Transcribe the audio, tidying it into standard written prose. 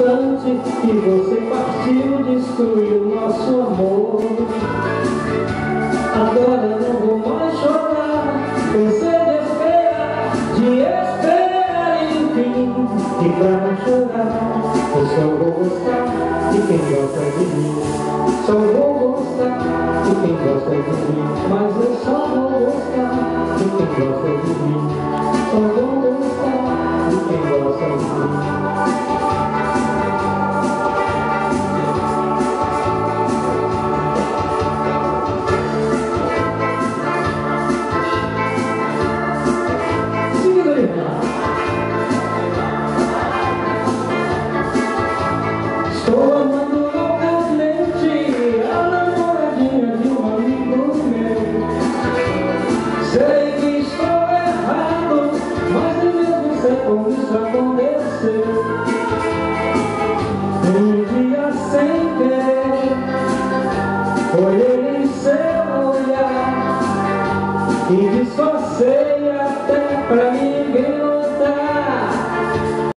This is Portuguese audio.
instante que você partiu, destruiu nosso amor. Agora não vou mais chorar, cansei de esperar, enfim. E pra não chorar, eu só vou gostar de quem gosta de mim. Só vou gostar de quem gosta de mim. Mas eu só vou gostar de quem gosta de mim. Só vou gostar de quem gosta de mim. Estou amando loucamente a namoradinha de um amigo meu. Sei que estou errado, mas eu mesmo sei como isso aconteceu. Um dia sem querer, olhei em seu olhar e disfarcei até pra mim.